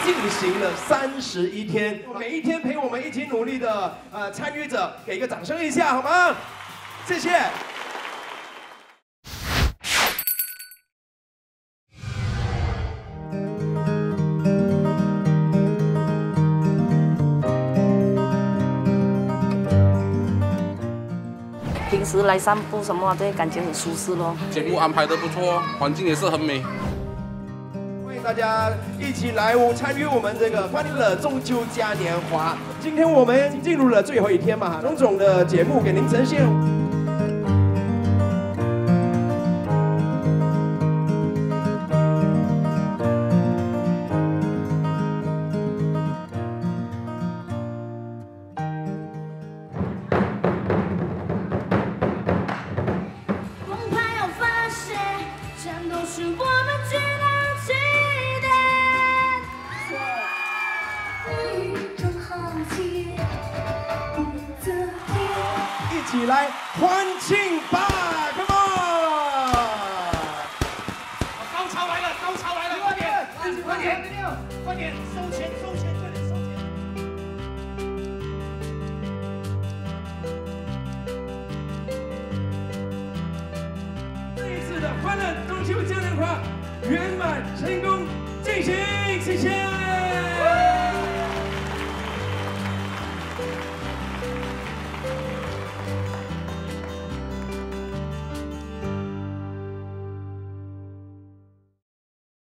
进行了31天，每一天陪我们一起努力的参与者，给一个掌声一下好吗？谢谢。 平时来散步什么的，感觉很舒适咯。 节目安排得不错，环境也是很美。 欢迎大家一起来参与我们这个欢乐中秋嘉年华。今天我们进入了最后一天嘛，种种的节目给您呈现。 一起来欢庆吧 ，Come on！ 高潮来了，高潮来了，快点，快点，快点，收钱，收钱，快点收钱。 这一次的欢乐中秋嘉年华圆满成功进行，谢谢。